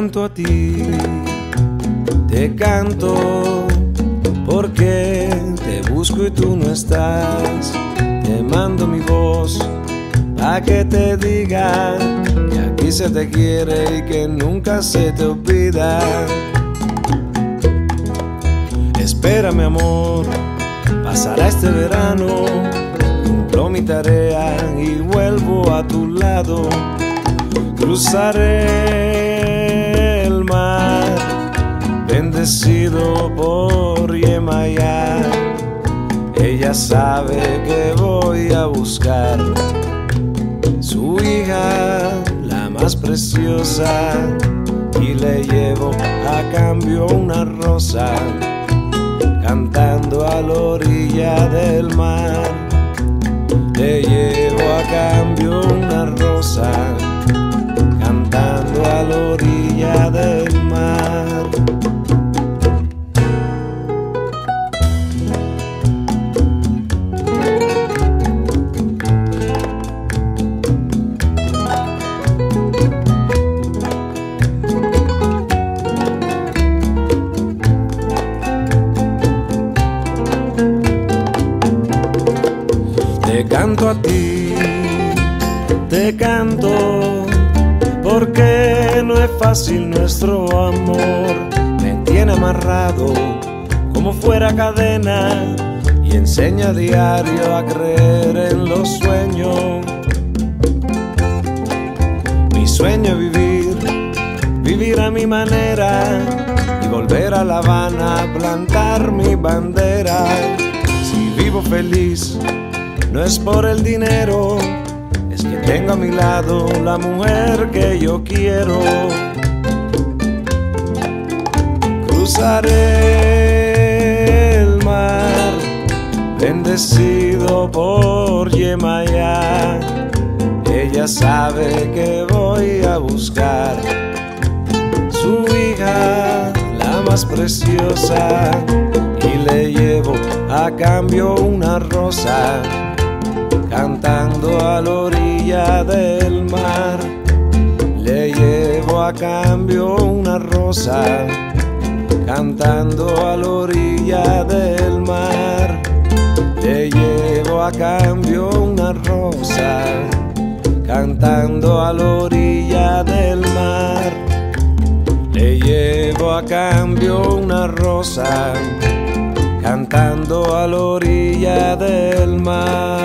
canto a ti, te canto porque te busco y tú no estás. Te mando mi voz pa' que te diga que aquí se te quiere y que nunca se te olvida. Espera mi amor, pasará este verano, cumplo mi tarea y vuelvo a tu lado. Cruzaré el mar, bendecido por Yemayá. Ella sabe que voy a buscar su hija, la más preciosa, y le llevo a cambio una rosa, cantando a la orilla del mar. Le llevo a cambio una rosa, cantando a la orilla del mar. Te canto a ti, te canto, porque no es fácil nuestro amor. Me tiene amarrado como fuera cadena y enseña a diario a creer en los sueños. Mi sueño es vivir a mi manera y volver a La Habana a plantar mi bandera. Si vivo feliz no es por el dinero, es que tengo a mi lado la mujer que yo quiero. Cruzaré el mar, bendecido por Yemayá. Ella sabe que voy a buscar su hija, la más preciosa, y le llevo a cambio una rosa, cantando a la orilla del mar. Le llevo a cambio una rosa, cantando a la orilla del mar. Le llevo a cambio una rosa, cantando a la orilla del mar. Le llevo a cambio una rosa, cantando a la orilla del mar.